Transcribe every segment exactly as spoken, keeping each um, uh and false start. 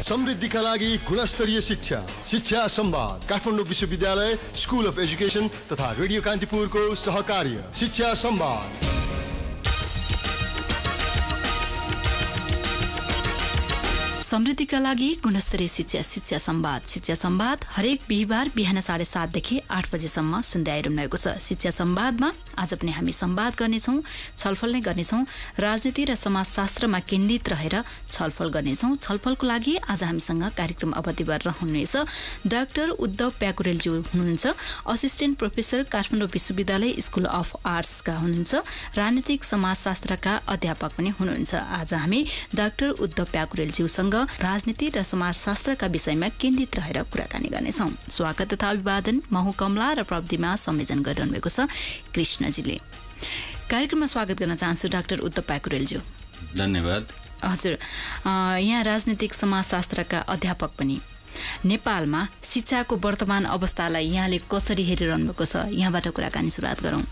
समृद्धिका लागि गुणस्तरीय शिक्षा शिक्षा संवाद काठमाडौँ विश्वविद्यालय स्कुल अफ एजुकेसन तथा रेडियो कान्तिपुरको सहकार्य शिक्षा संवाद। समृद्धिका लागि गुणस्तरीय शिक्षा शिक्षा संवाद शिक्षा संवाद हरेक बिहिबार बिहान साढे सातदेखि आठ बजेसम्म सुन्दै आइरहनु भएको छ। शिक्षा संवादमा आज पनि हामी संवाद गर्नेछौँ, छलफल नै गर्नेछौँ, राजनीति र समाजशास्त्रमा केन्द्रित रहेर छलफल गर्नेछौँ। छलफलको लागि आज हामीसँग कार्यक्रम अवधिभर रहनुहुनेछ डाक्टर उद्धव प्याकुरेलज्यू हुनुहुन्छ, असिस्टेन्ट प्रोफेसर काठमाडौँ विश्वविद्यालय स्कुल अफ आर्ट्सका हुनुहुन्छ, राजनीतिक समाजशास्त्रका अध्यापक पनि हुनुहुन्छ। आज हामी डाक्टर उद्धव प्याकुरेलज्यूसँग राजनीति र समाजशास्त्रका विषयमा केन्द्रित रहेर कुराकानी गर्नेछौँ। स्वागत तथा अभिवादन। म हुँ कमला र प्रविधिमा संयोजन गरिरहनु भएको छ कृष्णजीले। कार्यक्रममा स्वागत गर्न चाहन्छु डाक्टर उद्धव प्याकुरेलज्यू। धन्यवाद। हजुर, यहाँ राजनीतिक समाजशास्त्रका अध्यापक पनि। नेपालमा शिक्षाको वर्तमान अवस्थालाई यहाँले कसरी हेरिरहनु भएको छ, यहाँबाट कुराकानी सुरुवात गरौँ।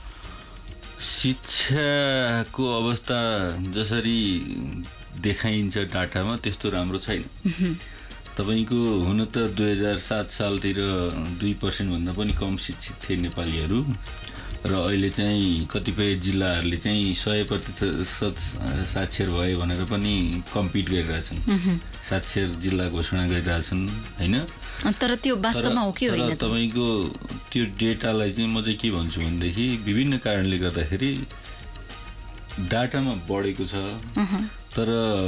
शिक्षाको अवस्था जसरी देखाइन्छ डाटामा त्यस्तो राम्रो छैन। तपाईको हुन त दुई हजार सात सालतिर दुई पर्सेन्ट भन्दा पनि कम शिक्षित थिए नेपालीहरू र अहिले चाहिँ कतिपय जिल्लाहरूले चाहिँ सय प्रतिशत साक्षर भए भनेर पनि कम्पिट गरिरहेछन्, साक्षर जिल्ला घोषणा गरिरहेछन् हैन। तर त्यो वास्तवमा हो कि होइन? तपाईको त्यो डेटालाई चाहिँ म चाहिँ के भन्छु भनेदेखि विभिन्न कारणले गर्दाखेरि डाटामा बढेको छ, तर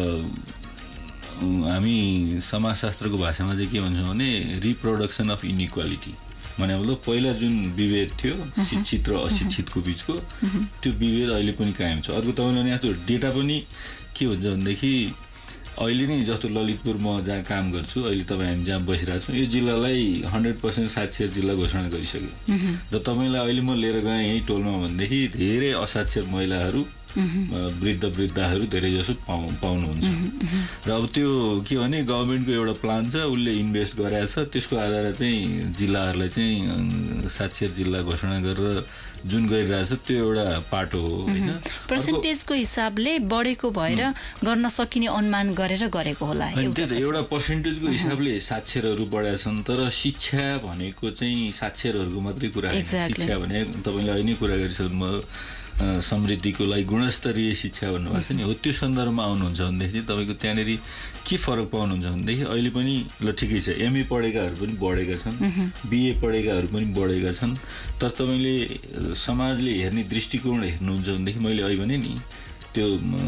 हामी समाजशास्त्रको भाषामा चाहिँ के भन्छौँ भने रिप्रोडक्सन अफ इनइक्वालिटी भने मतलब पहिला जुन विभेद थियो शिक्षित र अशिक्षितको बिचको त्यो विभेद अहिले पनि कायम छ। अर्को तपाईँले यहाँ त्यो डेटा पनि के हुन्छ भनेदेखि अहिले नै जस्तो ललितपुर म जहाँ काम गर्छु, अहिले तपाईँ हामी जहाँ बसिरहेको छौँ यो जिल्लालाई हन्ड्रेड पर्सेन्ट साक्षर जिल्ला घोषणा गरिसक्यो र तपाईँलाई अहिले म लिएर गएँ यही टोलमा भनेदेखि धेरै असाक्षर महिलाहरू वृद्ध वृद्धाहरू धेरै जसो पाउ पाउनुहुन्छ र अब त्यो के भने गभर्मेन्टको एउटा प्लान छ, उसले इन्भेस्ट गरेको छ, त्यसको आधारमा चाहिँ जिल्लाहरूलाई चाहिँ साक्षर जिल्ला घोषणा गरेर जुन गरिरहेछ त्यो एउटा पाटो हो हैन। पर्सेन्टेजको हिसाबले बढेको भएर गर्न सकिने अनुमान गरेर गरेको होला। त्यो त एउटा पर्सेन्टेजको हिसाबले साक्षरहरू बढेका छन्, तर शिक्षा भनेको चाहिँ साक्षरहरूको मात्रै कुरा हैन। शिक्षा भने तपाईले अहिले नै कुरा गरिसक्नु समृद्धिको लागि गुणस्तरीय शिक्षा भन्नुभएको छ नि, हो त्यो सन्दर्भमा आउनुहुन्छ भनेदेखि चाहिँ तपाईँको त्यहाँनिर के फरक पाउनुहुन्छ भनेदेखि अहिले पनि ल ठिकै छ एमए पढेकाहरू पनि बढेका छन्, बिए पढेकाहरू पनि बढेका छन्, तर तपाईँले समाजले हेर्ने दृष्टिकोण हेर्नुहुन्छ भनेदेखि मैले अहिले भने नि त्यो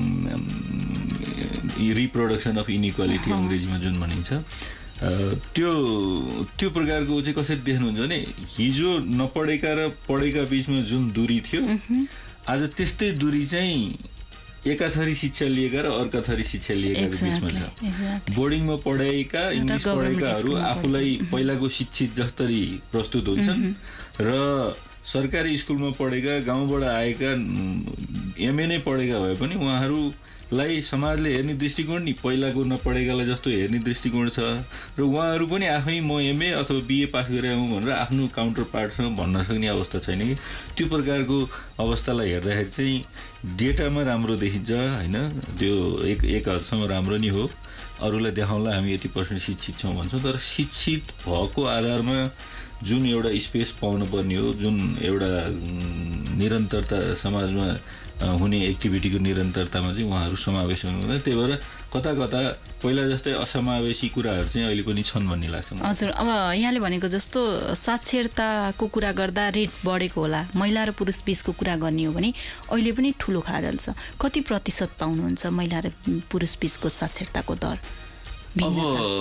रिप्रोडक्सन अफ इनइक्वालिटी अङ्ग्रेजीमा जुन भनिन्छ त्यो त्यो प्रकारको चाहिँ कसरी देख्नुहुन्छ भने हिजो नपढेका र पढेका बिचमा जुन दूरी थियो आज त्यस्तै दूरी चाहिँ एका थरी शिक्षा लिएका र अर्का थरी शिक्षा लिएका बिचमा छ। बोर्डिङमा पढाएका इङ्ग्लिस पढेकाहरू आफूलाई पहिलाको शिक्षित जस्तरी प्रस्तुत हुन्छन् र सरकारी स्कुलमा पढेका गाउँबाट आएका एमए नै पढेका भए पनि उहाँहरूलाई समाजले हेर्ने दृष्टिकोण नि पहिलाको नपढेकालाई जस्तो हेर्ने दृष्टिकोण छ र उहाँहरू पनि आफै म एमए अथवा बिए पास गरेर हुँ भनेर आफ्नो काउन्टर पार्टसँग भन्न सक्ने अवस्था छैन कि त्यो प्रकारको अवस्थालाई हेर्दाखेरि चाहिँ डेटामा राम्रो देखिन्छ हैन। त्यो एक एक हदसम्म राम्रो नि हो, अरूलाई देखाउनलाई हामी यति पर्सेन्ट शिक्षित छौँ भन्छौँ, तर शिक्षित भएको आधारमा जुन एउटा स्पेस पाउनु पर्ने हो, जुन एउटा निरन्तरता समाजमा हुने एक्टिभिटीको निरन्तरतामा चाहिँ उहाँहरू समावेश हुनुहुँदैन। त्यही भएर कता कता पहिला जस्तै असमावेशी कुराहरू चाहिँ अहिले पनि छन् भन्ने लाग्छ। हजुर, अब यहाँले भनेको जस्तो साक्षरताको कुरा गर्दा रेट बढेको होला, महिला र पुरुष बिचको कुरा गर्ने हो भने अहिले पनि ठुलो खाडल छ। कति प्रतिशत पाउनुहुन्छ महिला र पुरुष बिचको साक्षरताको दर? अब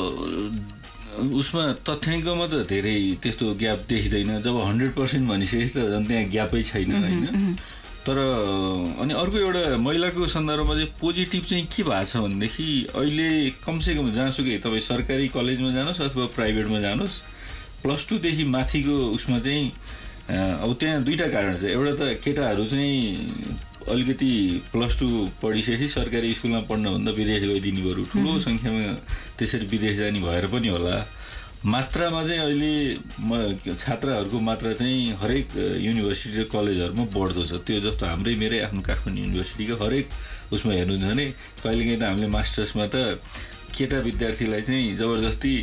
उसमा तथ्याङ्कमा त धेरै त्यस्तो ग्याप देखिँदैन, जब हन्ड्रेड पर्सेन्ट भनिसकेपछि त झन् त्यहाँ ग्यापै छैन होइन। तर अनि अर्को एउटा महिलाको सन्दर्भमा चाहिँ पोजिटिभ चाहिँ के भएको छ भनेदेखि अहिले कमसेकम जहाँसुकै तपाईँ सरकारी कलेजमा जानुहोस् अथवा प्राइभेटमा जानुहोस्, प्लस टूदेखि माथिको उसमा चाहिँ अब त्यहाँ दुईवटा कारण छ। एउटा त केटाहरू चाहिँ अलिकति प्लस टू पढिसकेपछि सरकारी स्कुलमा पढ्नभन्दा विदेश गइदिने बरु ठुलो सङ्ख्यामा त्यसरी विदेश जाने भएर पनि होला। मात्रामा चाहिँ अहिले म छात्राहरूको मात्रा चाहिँ हरेक युनिभर्सिटी र कलेजहरूमा बढ्दो छ। त्यो जस्तो हाम्रै मेरै आफ्नो काठमाडौँ युनिभर्सिटीको हरेक उसमा हेर्नुहुन्छ भने कहिलेकाहीँ त हामीले मास्टर्समा त केटा विद्यार्थीलाई चाहिँ जबरजस्ती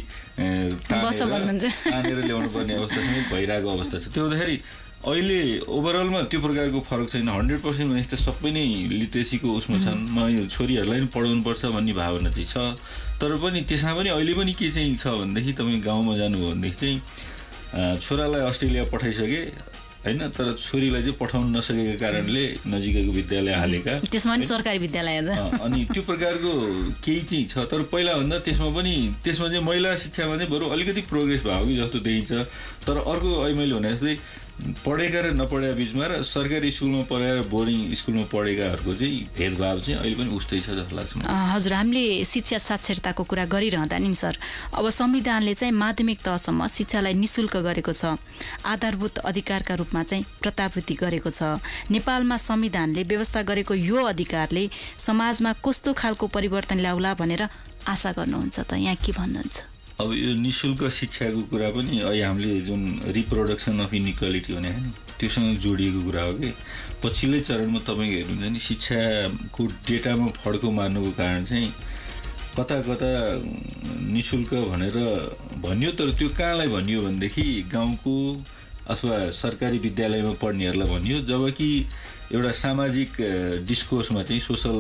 तानेर ल्याउनु पर्ने अवस्था चाहिँ भइरहेको अवस्था छ। त्यो हुँदाखेरि अहिले ओभरअलमा त्यो प्रकारको फरक छैन। हन्ड्रेड पर्सेन्ट भनेपछि त सबै नै लिट्रेसीको उसमा छन्। म छोरीहरूलाई पनि पढाउनुपर्छ भन्ने भावना चाहिँ छ। तर पनि त्यसमा पनि अहिले पनि के चाहिँ छ भनेदेखि तपाईँ गाउँमा जानुभयो भनेदेखि चाहिँ छोरालाई अस्ट्रेलिया पठाइसके होइन, तर छोरीलाई चाहिँ पठाउन नसकेको कारणले नजिकैको विद्यालय हालेका, त्यसमा पनि सरकारी विद्यालय अनि त्यो प्रकारको केही चाहिँ छ। तर पहिलाभन्दा त्यसमा पनि त्यसमा चाहिँ महिला शिक्षामा चाहिँ बरु अलिकति प्रोग्रेस भएको कि जस्तो देखिन्छ। तर अर्को अहिले मैले भने जस्तै पढेका र नपढेका बिचमा र सरकारी स्कुलमा पढेर बोर्डिङ स्कुलमा पढेकाहरूको चाहिँ भेदभाव चाहिँ अहिले पनि उस्तै छ जस्तो लाग्छ। हजुर, हामीले शिक्षा साक्षरताको कुरा गरिरहँदा नि सर, अब संविधानले चाहिँ माध्यमिक तहसम्म शिक्षालाई निशुल्क गरेको छ, आधारभूत अधिकारका रूपमा चाहिँ प्रतापवृत्ति गरेको छ। नेपालमा संविधानले व्यवस्था गरेको यो अधिकारले समाजमा कस्तो खालको परिवर्तन ल्याउला भनेर आशा गर्नुहुन्छ त? यहाँ के भन्नुहुन्छ? अब यो निशुल्क शिक्षाको कुरा पनि अहिले हामीले जुन रिप्रोडक्सन अफ इनइक्वालिटी भने नि त्योसँग जोडिएको कुरा हो कि पछिल्लै चरणमा तपाईँको हेर्नुहुन्छ नि शिक्षाको डेटामा फड्को मार्नुको कारण चाहिँ कता कता निशुल्क भनेर भनियो। तर त्यो कहाँलाई भनियो भनेदेखि गाउँको अथवा सरकारी विद्यालयमा पढ्नेहरूलाई भनियो, जबकि एउटा सामाजिक डिस्कोर्समा चाहिँ सोसल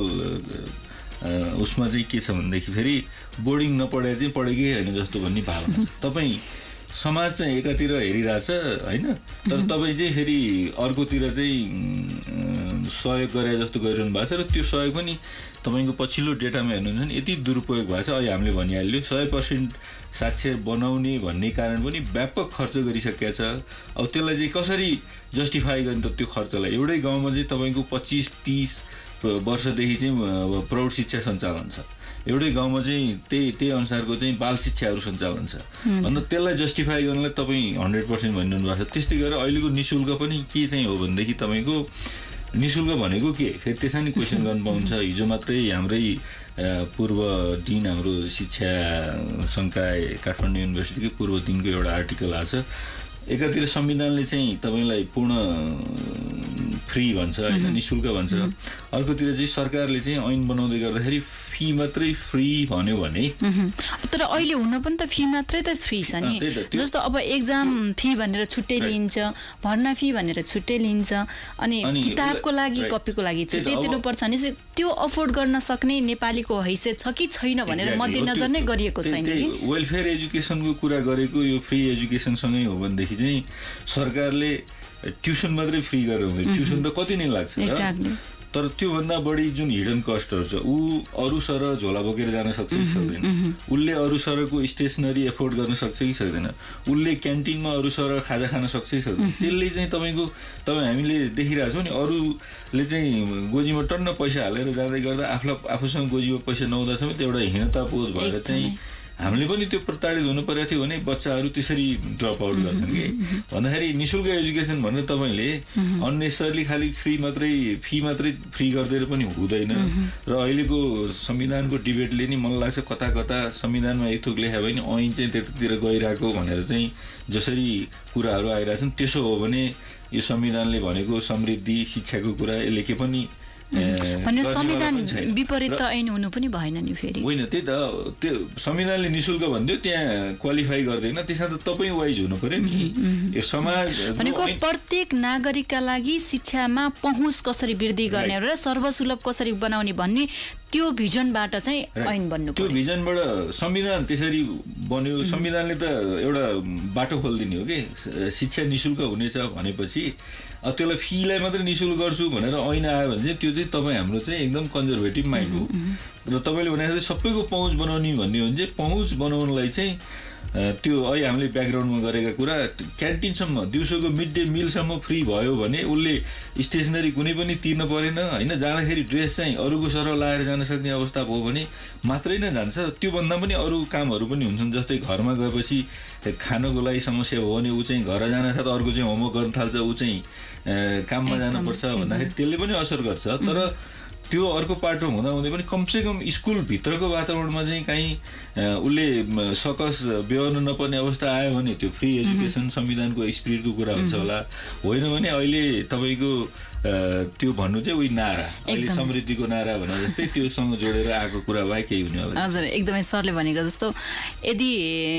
उसमा चाहिँ के छ भनेदेखि फेरि बोर्डिङ नपढे चाहिँ पढेकै होइन जस्तो भन्ने भावना छ। तपाईँ समाज चाहिँ एकातिर हेरिरहेछ होइन, तर तपाईँ चाहिँ फेरि अर्कोतिर चाहिँ सहयोग गरे जस्तो गरिरहनु भएको छ। र त्यो सहयोग पनि तपाईँको पछिल्लो डेटामा हेर्नुहुन्छ भने यति दुरुपयोग भएको छ। अहिले हामीले भनिहाल्यो सय पर्सेन्ट साक्षर बनाउने भन्ने कारण पनि व्यापक खर्च गरिसकेका छ। अब त्यसलाई चाहिँ कसरी जस्टिफाई गर्ने त? त्यो खर्चलाई एउटै गाउँमा चाहिँ तपाईँको पच्चिस तिस वर्षदेखि चाहिँ प्रौढ शिक्षा सञ्चालन छ, एउटै गाउँमा चाहिँ त्यही त्यही अनुसारको चाहिँ बाल शिक्षाहरू सञ्चालन छ। अन्त त्यसलाई जस्टिफाई गर्नलाई तपाईँ हन्ड्रेड पर्सेन्ट भनिरहनु भएको छ। त्यस्तै गरेर अहिलेको निशुल्क पनि के चाहिँ हो भनेदेखि तपाईँको निशुल्क भनेको के फेरि त्यसमा नि क्वेसन गर्नु पाउँछ। हिजो मात्रै हाम्रै पूर्व डिन हाम्रो शिक्षा संकाय काठमाडौँ युनिभर्सिटीकै पूर्व दिनको एउटा आर्टिकल आएको छ। एकातिर संविधानले चाहिँ तपाईँलाई पूर्ण फ्री भन्छ होइन, निशुल्क भन्छ, अर्कोतिर चाहिँ सरकारले चाहिँ ऐन बनाउँदै गर्दाखेरि फी मात्रै फ्री भन्यो भने। तर अहिले हुन पनि त फी मात्रै त फ्री छ नि। जस्तो अब एक्जाम फी भनेर छुट्टै लिन्छ, भर्ना फी भनेर छुट्टै लिन्छ, अनि किताबको लागि कपीको लागि छुट्टै तिर्नुपर्छ भने त्यो अफोर्ड गर्न सक्ने नेपालीको हैसियत छ कि छैन भनेर मध्यनजर नै गरिएको छैन कि। वेलफेयर एजुकेसनको कुरा गरेको यो फ्री एजुकेसनसँगै हो भनेदेखि चाहिँ सरकारले ट्युसन मात्रै फ्री गरेर हुँदैन, ट्युसन त कति नै लाग्छ। तर त्योभन्दा बढी जुन हिडन कस्टहरू छ ऊ अरू सर झोला बोकेर जान सक्छ कि सक्दैन, उसले अरू सरको स्टेसनरी एफोर्ड गर्न सक्छ कि सक्दैन, उसले क्यान्टिनमा अरू सर खाजा खान सक्छ कि सक्दैन। त्यसले चाहिँ तपाईँको तपाईँ हामीले देखिरहेको छौँ नि, अरूले चाहिँ गोजीमा टन्न पैसा हालेर जाँदै गर्दा आफूलाई आफूसँग गोजीमा पैसा नहुँदा समेत एउटा हीनताबोध भएर चाहिँ हामीले पनि त्यो प्रताडित हुनु परेको थियो भने बच्चाहरू त्यसरी ड्रप आउट गर्छन् कि। भन्दाखेरि निशुल्क एजुकेसन भनेर तपाईँले अन्नेसरली खालि फ्री मात्रै फी मात्रै फ्री गरिदिएर पनि हुँदैन। र अहिलेको संविधानको डिबेटले नि मलाई लाग्छ कता कता संविधानमा एक थोक लेखा भने ऐन चाहिँ त्यतातिर गइरहेको भनेर चाहिँ जसरी कुराहरू आइरहेछन्, त्यसो हो भने यो संविधानले भनेको समृद्धि शिक्षाको कुरा यसले के पनि भने संविधान विपरीत त ऐन हुनु पनि भएन नि फेरि। होइन, त्यही त त्यो संविधानले निशुल्क भन्दियो त्यहाँ क्वालिफाई गर्दैन, त्यसमा त तपाईँ वाइज हुनु पर्यो नि। यो समाज भनेको प्रत्येक नागरिकका लागि शिक्षामा पहुँच कसरी वृद्धि गर्ने र सर्वसुलभ कसरी बनाउने भन्ने त्यो भिजनबाट चाहिँ ऐन बन्नु पर्यो। त्यो भिजनबाट संविधान त्यसरी बन्यो। संविधानले त एउटा बाटो खोलिदिने हो कि शिक्षा निशुल्क हुनेछ भनेपछि अब त्यसलाई फीलाई मात्रै निशुल्क गर्छु भनेर ऐन आयो भने चाहिँ त्यो चाहिँ तपाईँ हाम्रो चाहिँ एकदम कन्जर्भेटिभ माइन्ड हो। र तपाईँले भने जस्तै सबैको पहुँच बनाउने भन्ने हो भने चाहिँ पहुँच बनाउनलाई चाहिँ त्यो अहिले हामीले ब्याकग्राउन्डमा गरेका कुरा क्यान्टिनसम्म दिउँसोको मिड डे मिलसम्म फ्री भयो भने उसले स्टेसनरी कुनै पनि तिर्न परेन होइन, जाँदाखेरि ड्रेस चाहिँ अरूको सरह लाएर जान सक्ने अवस्था भयो भने मात्रै नै जान्छ। त्योभन्दा पनि अरू कामहरू पनि हुन्छन्, जस्तै घरमा गएपछि खानको लागि समस्या भयो भने ऊ चाहिँ घर जान साथ अर्को चाहिँ होमवर्क गर्न थाल्छ, ऊ चाहिँ काममा जानुपर्छ भन्दाखेरि त्यसले पनि असर गर्छ। तर त्यो अर्को पाटो हुँदा हुँदै पनि कमसेकम स्कुलभित्रको वातावरणमा चाहिँ काहीँ उसले सकस बेहोर्न नपर्ने अवस्था आयो भने त्यो फ्री एजुकेसन संविधानको स्पिरिटको कुरा हुन्छ होला। होइन भने अहिले तपाईँको त्यो भन्नु चाहिँ उही नारा अहिले समृद्धिको नारा भने जस्तै त्योसँग जोडेर आएको कुरा भए केही हुने अब हजुर एकदमै सरले भनेको जस्तो यदि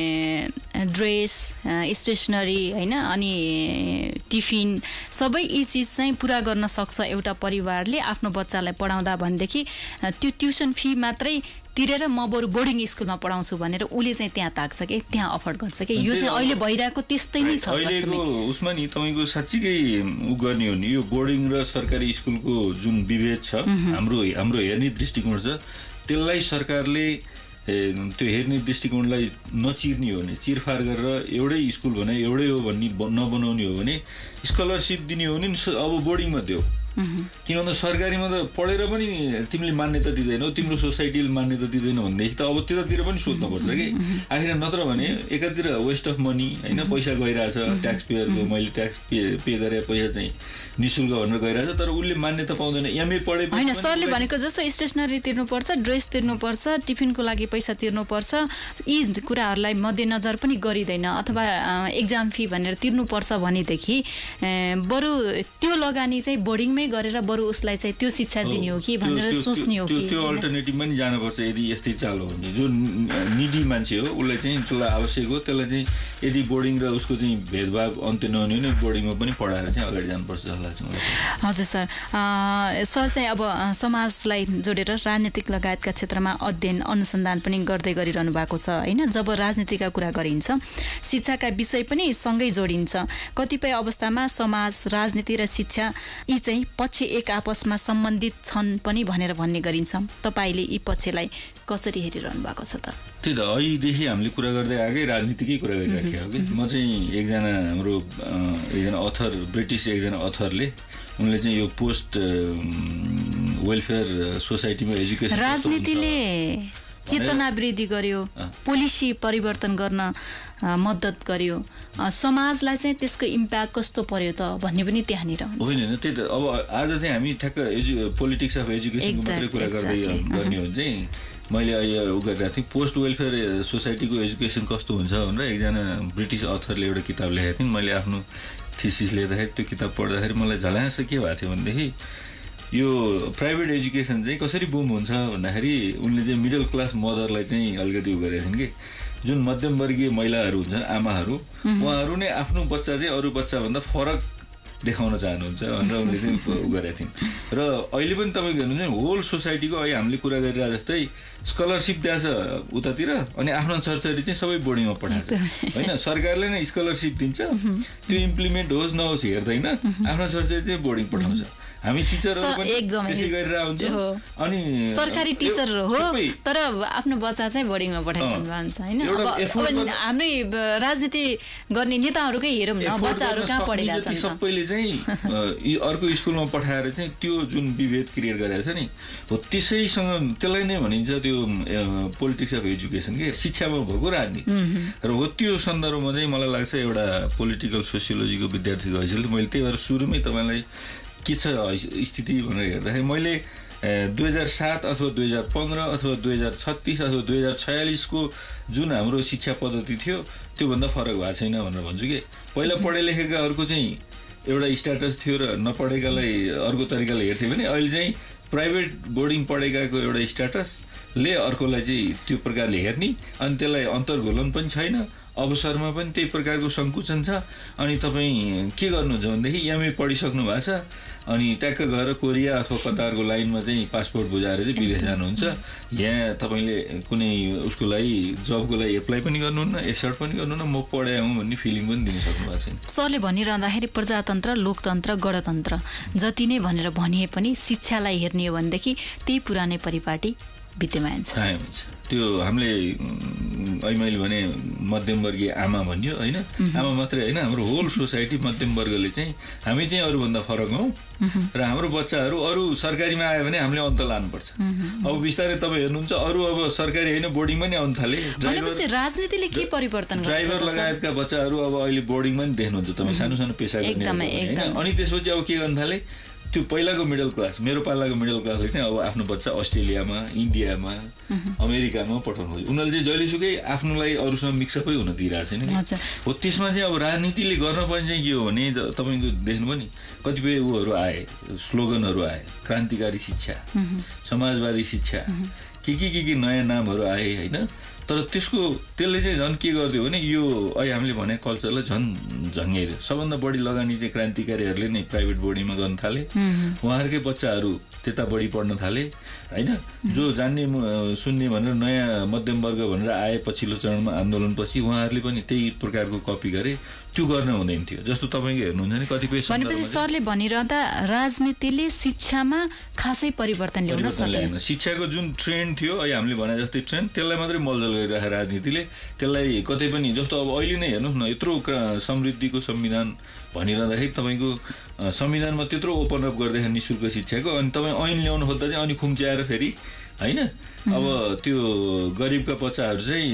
ड्रेस स्टेसनरी हैन अनि टिफिन सबै यी चिज चाहिँ पुरा गर्न सक्छ एउटा परिवारले आफ्नो बच्चालाई पढाउँदा भनेदेखि त्यो ट्युसन फी मात्रै तिरेर म बरु बोर्डिङ स्कुलमा पढाउँछु भनेर उले चाहिँ त्यहाँ ताक्छ कि त्यहाँ अफोर्ड गर्छ कि यो चाहिँ अहिले भइरहेको त्यस्तै नै छ अहिलेको उसमा नि तपाईको साच्चीकै उ गर्ने हो नि यो बोर्डिङ र सरकारी स्कुलको जुन विभेद छ हाम्रो हाम्रो हेर्ने दृष्टिकोण छ त्यसलाई सरकारले त्यो हेर्ने दृष्टिकोणलाई नचिर्ने हो भने चिरफार गरेर एउटै स्कुल भने एउटै हो भन्ने नबनाउने हो भने स्कलरसिप दिने हो भने अब बोर्डिङमा दियो किन भन्दा सरकारीमा त पढेर पनि तिमीले मान्यता दिँदैनौ तिम्रो सोसाइटीले मान्यता दिँदैन भनेदेखि त अब त्यतातिर पनि सोध्नुपर्छ कि आखिर नत्र भने एकातिर वेस्ट अफ मनी होइन पैसा गइरहेछ ट्याक्स पेयरको मैले ट्याक्स पे पे गरे पैसा चाहिँ निशुल्क भनेर गइरहेछ तर उसले मान्यता पाउँदैन एमए पढे होइन सरले भनेको जस्तो स्टेसनरी तिर्नुपर्छ ड्रेस तिर्नुपर्छ टिफिनको लागि पैसा तिर्नुपर्छ यी कुराहरूलाई मध्यनजर पनि गरिँदैन अथवा एक्जाम फी भनेर तिर्नुपर्छ भनेदेखि बरु त्यो लगानी चाहिँ बोर्डिङमै गरेर बरु उसलाई चाहिँ त्यो शिक्षा दिने हो कि भनेर सोच्ने हो कि त्यो अल्टरनेटिभमा नि जानुपर्छ यदि यस्तै चाल हो भने जो निडी मान्छे हो उसलाई चाहिँ जसलाई आवश्यक हो त्यसलाई चाहिँ यदि बोर्डिङ र उसको चाहिँ भेदभाव अन्त्य नहुने भने बोर्डिङमा पनि पढाएर चाहिँ अगाडि जानुपर्छ जसलाई हजुर सर सर चाहिँ अब समाजलाई जोडेर राजनीतिक लगायतका क्षेत्रमा अध्ययन अनुसन्धान पनि गर्दै गरिरहनु भएको छ होइन जब राजनीतिका कुरा गरिन्छ शिक्षाका विषय पनि सँगै जोडिन्छ कतिपय अवस्थामा समाज राजनीति र शिक्षा यी चाहिँ पक्ष एक आपसमा सम्बन्धित छन् पनि भनेर भन्ने गरिन्छ तपाईले यी पक्षलाई कसरी हेरिरहनु भएको छ त त्यही त अहिलेदेखि हामीले कुरा गर्दै आएकै राजनीतिकै कुरा गरिराखेको हो कि म चाहिँ एकजना हाम्रो एकजना अथर ब्रिटिस एकजना अथरले उनले चाहिँ यो पोस्ट वेलफेयर सोसाइटीमा एजुकेसन राजनीतिले चेतना वृद्धि गर्यो पोलिसी परिवर्तन गर्न मद्दत गर्यो समाजलाई चाहिँ त्यसको इम्प्याक्ट कस्तो पर्यो त भन्ने पनि त्यहाँनिर हुन्छ होइन होइन त्यही त अब आज चाहिँ हामी ठ्याक्क एजु पोलिटिक्स अफ एजुकेसनको मात्रै कुरा गर्दै गर्ने हो चाहिँ मैले अहिले उ गरिरहेको थिएँ पोस्ट वेलफेयर सोसाइटीको एजुकेसन कस्तो हुन्छ भनेर एकजना ब्रिटिस अथरले एउटा किताब लेखेको थिएँ मैले आफ्नो थिसिस लेख्दाखेरि त्यो किताब पढ्दाखेरि मलाई झल्यास के भएको थियो भनेदेखि यो प्राइभेट एजुकेसन चाहिँ कसरी बुम हुन्छ भन्दाखेरि उनले चाहिँ मिडल क्लास मदरलाई चाहिँ अलिकति उ गरेका थिइन् कि जुन मध्यमवर्गीय महिलाहरू हुन्छन् आमाहरू उहाँहरू नै आफ्नो बच्चा चाहिँ अरू बच्चाभन्दा फरक देखाउन चाहनुहुन्छ भनेर उनले चाहिँ उ गरेका थिइन् र अहिले पनि तपाईँको हेर्नुहुन्छ होल सोसाइटीको अहिले हामीले कुरा गरिरहेको जस्तै स्कलरसिप दिएछ उतातिर अनि आफ्नो छोरछोरी चाहिँ सबै बोर्डिङमा पठाएको छ होइन सरकारले नै स्कलरसिप दिन्छ त्यो इम्प्लिमेन्ट होस् नहोस् हेर्दैन आफ्नो छोरछोरी चाहिँ बोर्डिङ पठाउँछ हामी टिचरहरु पनि त्यसै गरिरहेको हुन्छ अनि सरकारी टिचर हो तर आफ्नो बच्चा चाहिँ बोर्डिङमा पठाइदिनु भन्छ हैन अब हाम्रै राजनीति गर्ने नेताहरुकै हेरौँ न बच्चाहरु कहाँ पढिरहेका छन् सबैले चाहिँ अर्को स्कुलमा पठाएर चाहिँ त्यो जुन विभेद क्रिएट गरेको छ नि हो त्यसैसँग त्यसलाई नै भनिन्छ त्यो पोलिटिक्स अफ एजुकेसन के शिक्षामा भएको राजनीति र हो त्यो सन्दर्भमा चाहिँ मलाई लाग्छ एउटा पोलिटिकल सोसियोलोजीको विद्यार्थीको हैसियतले मैले त्यही भएर सुरुमै तपाईलाई के छ स्थिति भनेर हेर्दाखेरि मैले दुई हजार सात अथवा दुई हजार पन्ध्र अथवा दुई हजार छत्तीस अथवा दुई हजार छयालिसको जुन हाम्रो शिक्षा पद्धति थियो त्योभन्दा फरक भएको छैन भनेर भन्छु कि पहिला पढे लेखेकाहरूको चाहिँ एउटा स्ट्याटस थियो र नपढेकालाई अर्को तरिकाले हेर्थ्यो भने अहिले चाहिँ प्राइभेट बोर्डिङ पढेकाको एउटा स्ट्याटसले अर्कोलाई चाहिँ त्यो प्रकारले हेर्ने अनि त्यसलाई अन्तर्घोलन पनि छैन अवसरमा पनि त्यही प्रकारको संकुचन छ अनि तपाईँ के गर्नुहुन्छ भनेदेखि एमए पढिसक्नु भएको छ अनि ट्याक्क गएर कोरिया अथवा कतारको लाइनमा चाहिँ पासपोर्ट बुझाएर चाहिँ विदेश जानुहुन्छ यहाँ तपाईँले कुनै उसको लागि जबको लागि एप्लाई पनि गर्नुहुन्न एक्सर्ट पनि गर्नुहुन्न म पढाएँ हुँ भन्ने फिलिङ पनि दिन सक्नु भएको छैन सरले भनिरहँदाखेरि प्रजातन्त्र लोकतन्त्र गणतन्त्र जति नै भनेर भनिए पनि शिक्षालाई हेर्ने हो भनेदेखि त्यही पुरानै परिपाटी विद्यमान छ त्यो हामीले अहिले मैले भने मध्यमवर्गीय आमा भन्यो होइन आमा मात्रै होइन हाम्रो होल सोसाइटी मध्यमवर्गले चाहिँ हामी चाहिँ अरूभन्दा फरक हौँ र हाम्रो बच्चाहरू अरू सरकारीमा आयो भने हामीले अन्त लानुपर्छ अब बिस्तारै तपाईँ हेर्नुहुन्छ अरू अब सरकारी होइन बोर्डिङमा नै आउनु थाले राजनीतिले के परिवर्तन गर्छ ड्राइभर लगायतका बच्चाहरू अब अहिले बोर्डिङमा नि देख्नुहुन्छ तपाईँ सानो सानो पेसा गर्ने होइन अनि त्यसपछि अब के गर्नु थाले त्यो पहिलाको मिडल क्लास मेरो पालाको मिडल क्लासले चाहिँ अब आफ्नो बच्चा अस्ट्रेलियामा इन्डियामा अमेरिकामा पठाउनु खोज्यो उनीहरूले चाहिँ जहिलेसुकै आफ्नोलाई अरूसँग मिक्सअपै हुन दिइरहेको छैन हो त्यसमा चाहिँ अब राजनीतिले गर्नुपर्ने चाहिँ के हो भने तपाईँको देख्नुभयो नि कतिपय ऊहरू आए स्लोगनहरू आए क्रान्तिकारी शिक्षा समाजवादी शिक्षा के के के के नयाँ नामहरू आए होइन तर त्यसको त्यसले चाहिँ झन् के गरिदियो भने यो अहिले हामीले भने कल्चरलाई झन् झङ्गेर सबभन्दा बढी लगानी चाहिँ क्रान्तिकारीहरूले नै प्राइभेट बोर्डिङमा गर्न थाले उहाँहरूकै बच्चाहरू त्यता बढी पढ्न थाले होइन जो जान्ने सुन्ने भनेर नयाँ मध्यम वर्ग भनेर आए पछिल्लो चरणमा आन्दोलनपछि उहाँहरूले पनि त्यही प्रकारको कपी गरे त्यो गर्न हुँदैन थियो जस्तो तपाईँको हेर्नुहुन्छ नि कतिपय भनेपछि सरले भनिरहँदा राजनीतिले शिक्षामा खासै परिवर्तन ल्याउन सकेन शिक्षाको जुन ट्रेन्ड थियो अहिले हामीले भने जस्तै ट्रेन्ड त्यसलाई मात्रै मलजल गरिरहेको राजनीतिले त्यसलाई कतै पनि जस्तो अब अहिले नै हेर्नुहोस् न यत्रो समृद्धिको संविधान भनिरहँदाखेरि तपाईँको संविधानमा त्यत्रो ओपन अप गर्दाखेरि नि शुल्क शिक्षाको अनि तपाईँ ऐन ल्याउनु खोज्दा चाहिँ अनि खुम्च्याएर फेरि होइन अब त्यो गरिबका बच्चाहरू चाहिँ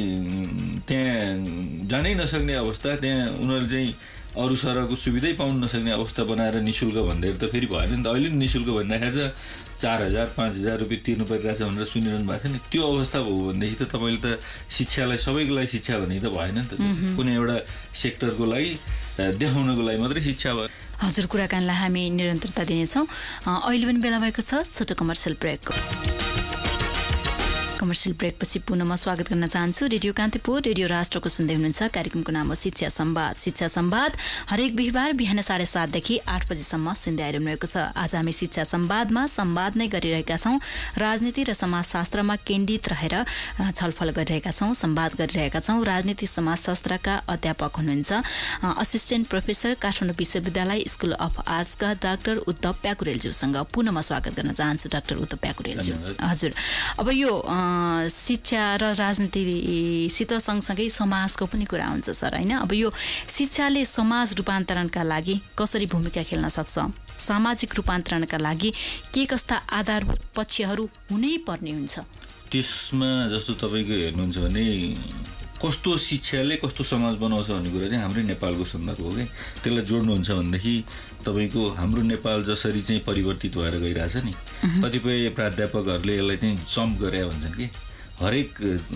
त्यहाँ जानै नसक्ने अवस्था त्यहाँ उनीहरूले चाहिँ अरू सरहको सुविधै पाउन नसक्ने अवस्था बनाएर निःशुल्क भन्दाखेरि त फेरि भएन नि त अहिले निःशुल्क भनिराखेको छ चार हजार पाँच हजार रुपियाँ तिर्नु परिरहेछ भनेर सुनिरहनु भएको छ नि त्यो अवस्था भयो भनेदेखि त तपाईँले त शिक्षालाई सबैको लागि शिक्षा भने त भएन नि त कुनै एउटा सेक्टरको लागि देखाउनको लागि मात्रै शिक्षा भयो हजुर कुराकानीलाई हामी निरन्तरता दिनेछौँ अहिले पनि बेला भएको छ छोटो कमर्सियल ब्रेकको कमर्सियल ब्रेकपछि पुनः म स्वागत गर्न चाहन्छु रेडियो कान्तिपुर रेडियो राष्ट्रको सुन्दै हुनुहुन्छ कार्यक्रमको नाम हो शिक्षा संवाद शिक्षा संवाद हरेक बिहिबार बिहान साढे सातदेखि आठ बजीसम्म सुन्दै आइरहनु भएको छ आज हामी शिक्षा संवादमा संवाद नै गरिरहेका छौँ राजनीति र समाजशास्त्रमा केन्द्रित रहेर छलफल गरिरहेका छौँ संवाद गरिरहेका छौँ राजनीति समाजशास्त्रका अध्यापक हुनुहुन्छ असिस्टेन्ट प्रोफेसर काठमाडौँ विश्वविद्यालय स्कुल अफ आर्ट्सका डाक्टर उद्धव प्याकुरेलज्यूसँग पुनः म स्वागत गर्न चाहन्छु डाक्टर उद्धव प्याकुरेलज्यू हजुर अब यो शिक्षा र राजनीतिसित सँगसँगै समाजको पनि कुरा हुन्छ सर होइन अब यो शिक्षाले समाज रूपान्तरणका लागि कसरी भूमिका खेल्न सक्छ सामाजिक रूपान्तरणका लागि के कस्ता आधारभूत पक्षहरू हुनै पर्ने हुन्छ त्यसमा जस्तो तपाईँको हेर्नुहुन्छ भने कस्तो शिक्षाले कस्तो समाज बनाउँछ भन्ने कुरा चाहिँ हाम्रै नेपालको सन्दर्भ हो कि त्यसलाई जोड्नुहुन्छ भनेदेखि तपाईँको हाम्रो नेपाल जसरी चाहिँ परिवर्तित भएर गइरहेछ नि कतिपय प्राध्यापकहरूले यसलाई चाहिँ जम्प गरे भन्छन् कि हरेक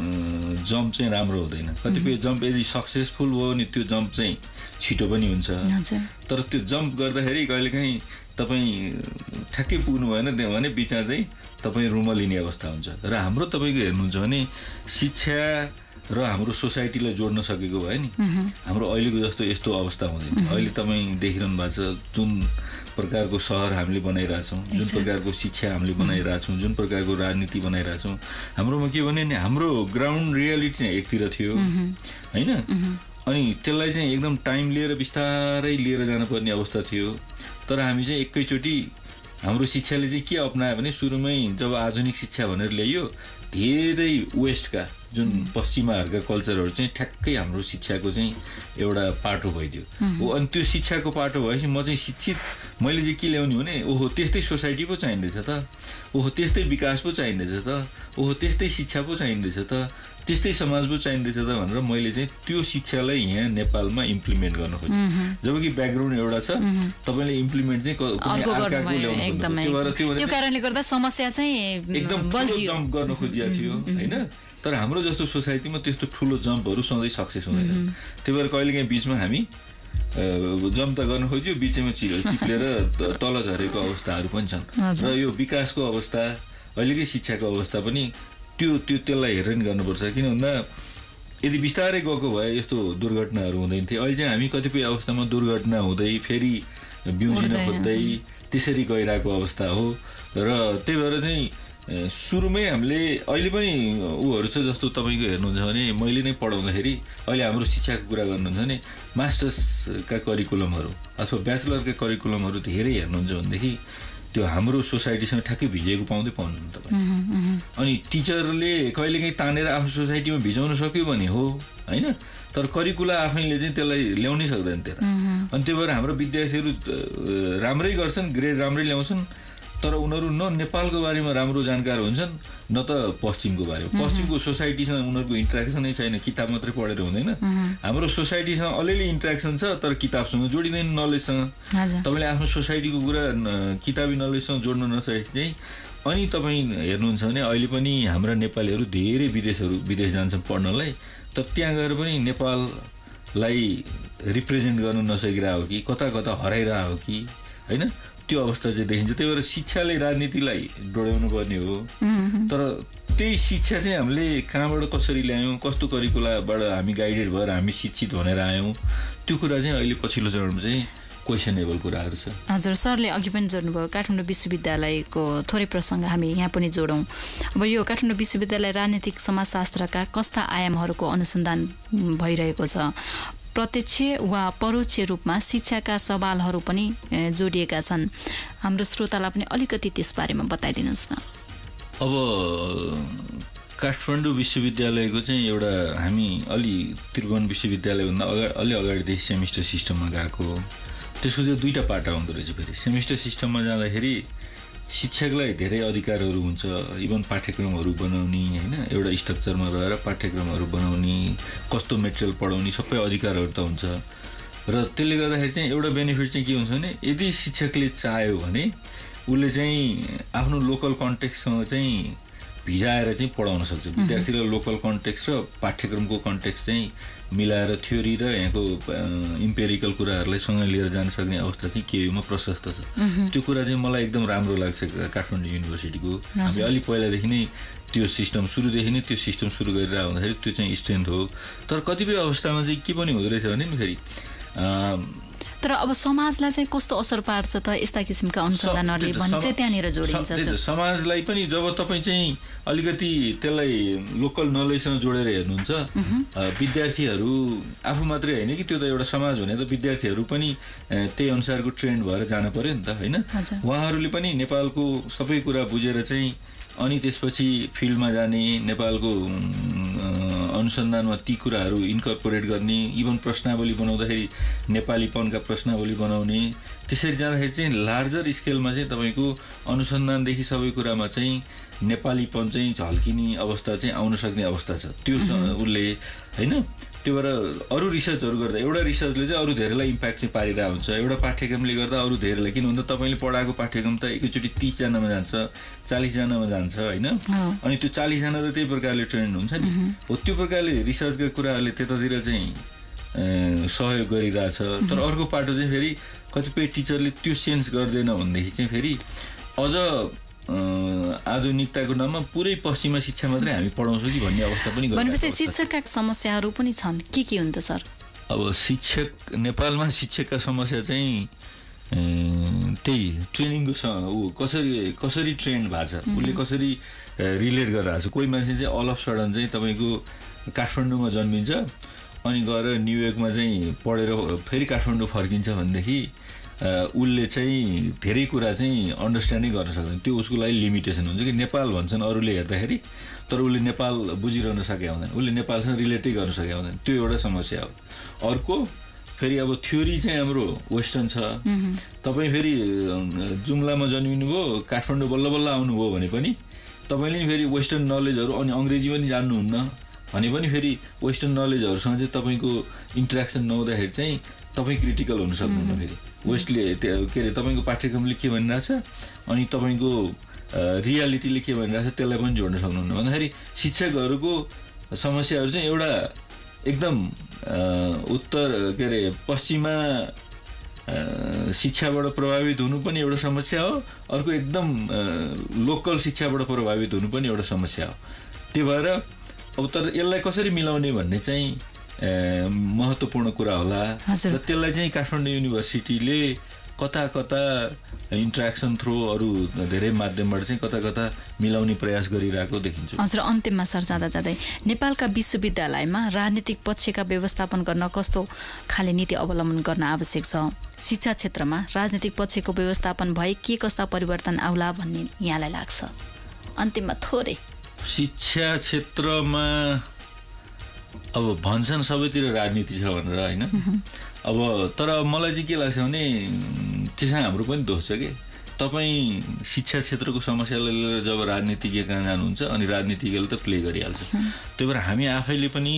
जम्प चाहिँ राम्रो हुँदैन कतिपय जम्प यदि सक्सेसफुल भयो भने त्यो जम्प चाहिँ छिटो पनि हुन्छ तर त्यो जम्प गर्दाखेरि कहिलेकाहीँ तपाईँ ठ्याक्कै पुग्नु भएन त्यहाँ भने बिचमा चाहिँ तपाईँ रुमलिने अवस्था हुन्छ र हाम्रो तपाईँको हेर्नुहुन्छ भने शिक्षा र हाम्रो सोसाइटीलाई जोड्न सकेको भयो नि हाम्रो अहिलेको जस्तो यस्तो अवस्था हुँदैन अहिले तपाईँ देखिरहनु भएको छ जुन प्रकारको सहर हामीले बनाइरहेछौँ जुन प्रकारको शिक्षा हामीले बनाइरहेछौँ जुन प्रकारको राजनीति बनाइरहेछौँ हाम्रोमा के भने नि हाम्रो ग्राउन्ड रियालिटी चाहिँ एकतिर थियो होइन अनि त्यसलाई चाहिँ एकदम टाइम लिएर बिस्तारै लिएर जानुपर्ने अवस्था थियो तर हामी चाहिँ एकैचोटि हाम्रो शिक्षाले चाहिँ के अपनायो भने सुरुमै जब आधुनिक शिक्षा भनेर ल्याइयो धेरै वेस्टका जुन पश्चिमाहरूका कल्चरहरू चाहिँ ठ्याक्कै हाम्रो शिक्षाको चाहिँ एउटा पाटो भइदियो हो अनि त्यो शिक्षाको पाटो भएपछि म चाहिँ शिक्षित मैले चाहिँ के ल्याउने भने ओहो त्यस्तै सोसाइटी पो चाहिँदैछ त ओहो त्यस्तै विकास पो चाहिँदैछ त ओहो त्यस्तै शिक्षा पो चाहिँदैछ त त्यस्तै समाज पो चाहिँदैछ त भनेर मैले चाहिँ त्यो शिक्षालाई यहाँ नेपालमा इम्प्लिमेन्ट गर्न खोजेँ जबकि ब्याकग्राउन्ड एउटा छ तपाईँले इम्प्लिमेन्ट चाहिँ त्यो कारणले गर्दा समस्या चाहिँ एकदम जम्प गर्न खोजिएको थियो होइन तर हाम्रो जस्तो सोसाइटीमा त्यस्तो ठुलो जम्पहरू सधैँ सक्सेस हुँदैन त्यही भएर कहिलेकाहीँ बिचमा हामी जम्प त गर्न खोज्यो बिचैमा चि चिप्लेर तल झरेको अवस्थाहरू पनि छन् र यो विकासको अवस्था अहिलेकै शिक्षाको अवस्था पनि त्यो त्यो त्यसलाई हेरेर नि गर्नुपर्छ किन भन्दा यदि बिस्तारै गएको भए यस्तो दुर्घटनाहरू हुँदैन थिए अहिले चाहिँ हामी कतिपय अवस्थामा दुर्घटना हुँदै फेरि बिउजिन खोज्दै त्यसरी गइरहेको अवस्था हो र त्यही भएर चाहिँ सुरुमै हामीले अहिले पनि ऊहरू छ जस्तो तपाईँको हेर्नुहुन्छ भने मैले नै पढाउँदाखेरि अहिले हाम्रो शिक्षाको कुरा गर्नुहुन्छ भने मास्टर्सका करिकुलमहरू अथवा ब्याचलरका करिकुलमहरू धेरै हेर्नुहुन्छ भनेदेखि त्यो हाम्रो सोसाइटीसँग ठ्याक्कै भिजेको पाउँदै पाउनुहुन्छ तपाईँ अनि टिचरले कहिलेकाहीँ तानेर आफ्नो सोसाइटीमा भिजाउन सक्यो भने हो होइन तर करिकुला आफैले चाहिँ त्यसलाई ल्याउनै सक्दैन त्यता अनि त्यही भएर हाम्रो विद्यार्थीहरू राम्रै गर्छन् ग्रेड राम्रै ल्याउँछन् तर उनीहरू न नेपालको बारेमा राम्रो जानकार हुन्छन् न त पश्चिमको बारेमा। पश्चिमको सोसाइटीसँग उनीहरूको इन्ट्रेक्सनै छैन, किताब मात्रै पढेर हुँदैन। हाम्रो सोसाइटीसँग अलिअलि इन्ट्रेक्सन छ तर किताबसँग जोडिँदैन, नलेजसँग। तपाईँले आफ्नो सोसाइटीको कुरा किताबी नलेजसँग जोड्न नसके चाहिँ अनि तपाईँ हेर्नुहुन्छ भने अहिले पनि हाम्रा नेपालीहरू धेरै विदेशहरू विदेश जान्छन् पढ्नलाई, तर त्यहाँ गएर पनि नेपाललाई रिप्रेजेन्ट गर्न नसकिरहेको हो कि कता कता हराइरहेको हो कि होइन, त्यो अवस्था चाहिँ देखिन्छ। त्यही भएर शिक्षाले राजनीतिलाई डोर्याउनु पर्ने हो। तर त्यही शिक्षा चाहिँ हामीले कहाँबाट कसरी ल्यायौँ, कस्तो करिकुलाबाट हामी गाइडेड भएर हामी शिक्षित भनेर आयौँ, त्यो कुरा चाहिँ अहिले पछिल्लो चरणमा चाहिँ क्वेसनेबल कुराहरू छ। हजुर, सरले अघि पनि जोड्नुभयो काठमाडौँ विश्वविद्यालयको थोरै प्रसङ्ग हामी यहाँ पनि जोडौँ। अब यो काठमाडौँ विश्वविद्यालय राजनीतिक समाजशास्त्रका कस्ता आयामहरूको अनुसन्धान भइरहेको छ, प्रत्यक्ष वा परोक्ष रूपमा शिक्षाका सवालहरू पनि जोडिएका छन्। हाम्रो श्रोतालाई पनि अलिकति त्यसबारेमा बताइदिनुहोस् न। अब काठमाडौँ विश्वविद्यालयको चाहिँ एउटा हामी अलि त्रिभुवन विश्वविद्यालयभन्दा अगाडि अलि अगाडिदेखि सेमिस्टर सिस्टममा गएको। त्यसको चाहिँ दुईवटा पाटा हुँदो रहेछ। फेरि सेमिस्टर सिस्टममा जाँदाखेरि शिक्षकलाई धेरै अधिकारहरू हुन्छ, इभन पाठ्यक्रमहरू बनाउने होइन, एउटा स्ट्रक्चरमा रहेर पाठ्यक्रमहरू बनाउने, कस्तो मेटेरियल पढाउने सबै अधिकारहरू त हुन्छ। र त्यसले गर्दाखेरि चाहिँ एउटा बेनिफिट चाहिँ के हुन्छ भने यदि शिक्षकले चाह्यो भने उसले चाहिँ आफ्नो लोकल कन्टेक्स्टसँग चाहिँ भिजाएर चाहिँ पढाउन सक्छ। विद्यार्थीलाई लोकल कन्टेक्स्ट र पाठ्यक्रमको कन्टेक्स्ट चाहिँ मिलाएर थ्योरी र यहाँको इम्पेरिकल कुराहरूलाई सँगै लिएर जान सक्ने अवस्था चाहिँ केयुमा प्रशस्त छ। त्यो कुरा चाहिँ मलाई एकदम राम्रो लाग्छ काठमाडौँ युनिभर्सिटीको। हामीले अलिक पहिलादेखि नै त्यो सिस्टम सुरुदेखि नै त्यो सिस्टम सुरु गरेर आउँदाखेरि त्यो चाहिँ स्ट्रेन्थ हो। तर कतिपय अवस्थामा चाहिँ के पनि हुँदो रहेछ भने नि फेरि तर अब समाजलाई चाहिँ कस्तो असर पार्छ त यस्ता किसिमका अनुसन्धानहरूले भन्ने चाहिँ त्यहाँनिर जोडिन्छ। समाजलाई पनि जब तपाईँ चाहिँ अलिकति त्यसलाई लोकल नलेजसँग जोडेर हेर्नुहुन्छ, विद्यार्थीहरू आफू मात्रै होइन कि त्यो त एउटा समाज भने त विद्यार्थीहरू पनि त्यही अनुसारको ट्रेन्ड भएर जानु पर्यो नि त होइन। उहाँहरूले पनि नेपालको सबै कुरा बुझेर चाहिँ अनि त्यसपछि फिल्डमा जाने, नेपालको अनुसन्धानमा ती कुराहरू इन्कर्पोरेट गर्ने, इभन प्रश्नावली बनाउँदाखेरि नेपालीपनका प्रश्नावली बनाउने, त्यसरी जाँदाखेरि चाहिँ लार्जर स्केलमा चाहिँ तपाईँको अनुसन्धानदेखि सबै कुरामा चाहिँ नेपालीपन चाहिँ झल्किने अवस्था चाहिँ आउन सक्ने अवस्था छ। त्यो उसले होइन, त्यो भएर अरू रिसर्चहरू गर्दा एउटा रिसर्चले चाहिँ अरू धेरैलाई इम्प्याक्ट चाहिँ पारिरहेको हुन्छ। एउटा पाठ्यक्रमले गर्दा अरू धेरैलाई, किन भन्दा तपाईँले पढाएको पाठ्यक्रम त एकैचोटि तिसजनामा जान्छ, चालिसजनामा जान्छ होइन, अनि त्यो चालिसजना त त्यही प्रकारले ट्रेन्ड हुन्छ नि हो। त्यो प्रकारले रिसर्चका कुराहरूले त्यतातिर चाहिँ सहयोग गरिरहेछ। तर अर्को पाटो चाहिँ फेरि कतिपय टिचरले त्यो सेन्स गर्दैन भनेदेखि चाहिँ फेरि अझ आधुनिकताको नाममा पुरै पश्चिमा शिक्षा मात्रै हामी पढाउँछौँ कि भन्ने अवस्था पनि भनेपछि शिक्षकका समस्याहरू पनि छन्। के के हुन्छ सर? अब शिक्षक नेपालमा शिक्षकका समस्या चाहिँ त्यही ट्रेनिङको ऊ कसरी कसरी ट्रेन्ड भएको छ, उसले कसरी रिलेट गरिरहेको छ। कोही मान्छे चाहिँ अल अफ सडन चाहिँ तपाईँको काठमाडौँमा जन्मिन्छ अनि गएर न्युयोर्कमा चाहिँ पढेर फेरि काठमाडौँ फर्किन्छ भनेदेखि उसले चाहिँ धेरै कुरा चाहिँ अन्डरस्ट्यान्डिङ गर्न सक्दैन। त्यो उसको लागि लिमिटेसन हुन्छ कि नेपाल भन्छन् अरूले हेर्दाखेरि, तर उसले नेपाल बुझिरहन सकेका हुँदैन, उसले नेपालसँग रिलेटै गर्न सकेका हुँदैन। त्यो एउटा समस्या हो। अर्को फेरि अब थ्योरी चाहिँ हाम्रो वेस्टर्न छ। तपाईँ फेरि जुम्लामा जन्मिनु भयो, काठमाडौँ बल्ल बल्ल आउनुभयो भने पनि तपाईँले फेरि वेस्टर्न नलेजहरू अनि अङ्ग्रेजी पनि जान्नुहुन्न भने पनि फेरि वेस्टर्न नलेजहरूसँग चाहिँ तपाईँको इन्ट्रेक्सन नहुँदाखेरि चाहिँ तपाईँ क्रिटिकल हुन सक्नुहुन्न। फेरि वेस्टले त्यो के अरे तपाईँको पाठ्यक्रमले के भनिरहेछ अनि तपाईँको रियालिटीले के भनिरहेछ त्यसलाई पनि जोड्न सक्नुहुन्न भन्दाखेरि शिक्षकहरूको समस्याहरू चाहिँ एउटा एकदम उत्तर के अरे पश्चिमा शिक्षाबाट प्रभावित हुनु पनि एउटा समस्या हो, अर्को एकदम लोकल शिक्षाबाट प्रभावित हुनु पनि एउटा समस्या हो। त्यो भएर अब तर यसलाई कसरी मिलाउने भन्ने चाहिँ महत्त्वपूर्ण कुरा होला र त्यसलाई चाहिँ काठमाडौँ युनिभर्सिटीले कता कता इन्ट्रेक्सन थ्रु अरू धेरै माध्यमबाट चाहिँ कता कता मिलाउने प्रयास गरिरहेको देखिन्छ। हजुर, अन्तिममा सर जाँदा जाँदै नेपालका विश्वविद्यालयमा राजनीतिक पक्षका व्यवस्थापन गर्न कस्तो खाले नीति अवलम्बन गर्न आवश्यक छ? शिक्षा क्षेत्रमा राजनीतिक पक्षको व्यवस्थापन भए के कस्ता परिवर्तन आउला भन्ने यहाँलाई लाग्छ? अन्तिममा थोरै शिक्षा क्षेत्रमा अब भन्छन् सबैतिर राजनीति छ भनेर होइन। अब तर मलाई चाहिँ के लाग्छ भने त्यसमा हाम्रो पनि दोष छ कि तपाईँ शिक्षा क्षेत्रको समस्यालाई लिएर जब राजनीतिज्ञ कहाँ जानुहुन्छ अनि राजनीतिज्ञले त प्ले गरिहाल्छ। त्यही भएर हामी आफैले पनि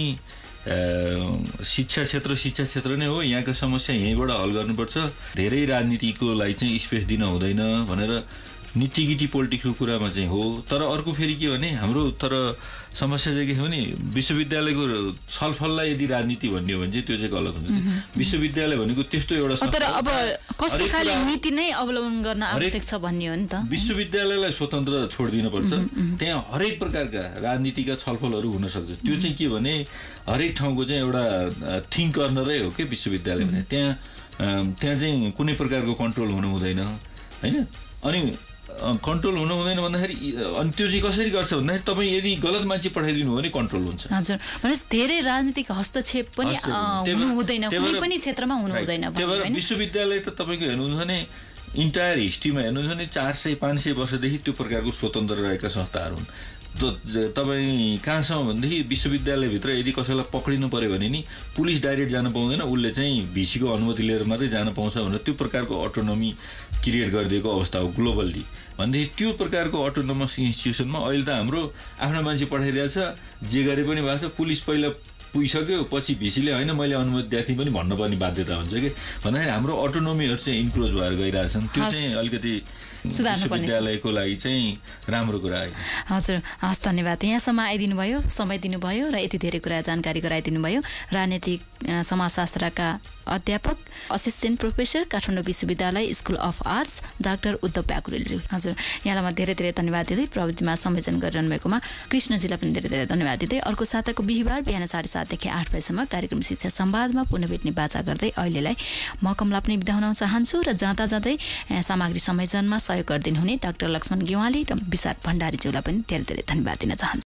शिक्षा क्षेत्र शिक्षा क्षेत्र नै हो, यहाँका समस्या यहीँबाट हल गर्नुपर्छ, धेरै राजनीतिको लागि चाहिँ स्पेस दिन हुँदैन भनेर निटिगिटी पोलिटिक्सको कुरामा चाहिँ हो। तर अर्को फेरि के भने हाम्रो तर समस्या चाहिँ के छ भने विश्वविद्यालयको छलफललाई यदि राजनीति भन्ने हो भने चाहिँ त्यो चाहिँ गलत हुन्छ। विश्वविद्यालय भनेको त्यस्तो एउटा तर अब कस्तो खाले नीति नै अवलम्बन गर्न आवश्यक छ भन्ने हो नि त। विश्वविद्यालयलाई स्वतन्त्र छोडिदिनुपर्छ, त्यहाँ हरेक प्रकारका राजनीतिका छलफलहरू हुन सक्छ। त्यो चाहिँ के भने हरेक ठाउँको चाहिँ एउटा थिङ्क कर्नरै हो कि विश्वविद्यालय भने, त्यहाँ त्यहाँ चाहिँ कुनै प्रकारको कन्ट्रोल हुनु हुँदैन होइन। अनि कन्ट्रोल हुनु हुँदैन भन्दाखेरि अनि त्यो चाहिँ कसरी गर्छ भन्दाखेरि तपाईँ यदि गलत मान्छे पठाइदिनु हो भने कन्ट्रोल हुन्छ। हजुर, भनेपछि धेरै राजनीतिक हस्तक्षेप पनि हुनु हुँदैन, कुनै पनि क्षेत्रमा हुनु हुँदैन। त्यही भएर विश्वविद्यालय त तपाईँको हेर्नुहुन्छ भने इन्टायर हिस्ट्रीमा हेर्नुहुन्छ भने चार सय पाँच सय वर्षदेखि त्यो प्रकारको स्वतन्त्र रहेका संस्थाहरू हुन्। तपाईँ कहाँसम्म भनेदेखि विश्वविद्यालयभित्र यदि कसैलाई पक्रिनु पऱ्यो भने नि पुलिस डाइरेक्ट जान पाउँदैन, उसले चाहिँ भिसीको अनुमति लिएर मात्रै जान पाउँछ भनेर त्यो प्रकारको अटोनोमी क्रिएट गरिदिएको अवस्था हो ग्लोबल्ली। भनेदेखि त्यो प्रकारको अटोनोमस इन्स्टिट्युसनमा अहिले त हाम्रो आफ्नो मान्छे पठाइदिएको छ, जे गरे पनि भएको छ, पुलिस पहिला पुगिसक्यो पछि भिसीले होइन मैले अनुमति दिएको थिएँ पनि भन्नुपर्ने बाध्यता हुन्छ कि भन्दाखेरि हाम्रो अटोनोमीहरू चाहिँ इन्क्रोज भएर गइरहेछन्। त्यो चाहिँ अलिकति विश्वविद्यालयको लागि चाहिँ राम्रो कुरा है। हजुर, हस्, धन्यवाद। यहाँसम्म आइदिनु भयो, समय दिनुभयो र यति धेरै कुरा जानकारी गराइदिनु भयो। राजनीतिक समाजशास्त्रका अध्यापक असिस्टेन्ट प्रोफेसर काठमाडौँ विश्वविद्यालय school of arts doctor Uddhav प्याकुरेलज्यू, हजुर यहाँलाई म धेरै धेरै धन्यवाद दिँदै प्रविधिमा संयोजन गरिरहनु भएकोमा कृष्णजीलाई पनि धेरै धेरै धन्यवाद दिँदै अर्को साताको बिहिबार बिहान साढे सातदेखि आठ बजीसम्म कार्यक्रम शिक्षा संवादमा पुनः भेट्ने बाचा गर्दै अहिलेलाई म कमला पनि बिदा हुन चाहन्छु र जाँदा जाँदै सामग्री संयोजनमा सहयोग गरिदिनु हुने डाक्टर लक्ष्मण गेवाली र विशाल भण्डारीज्यूलाई पनि धेरै धेरै धन्यवाद दिन चाहन्छु।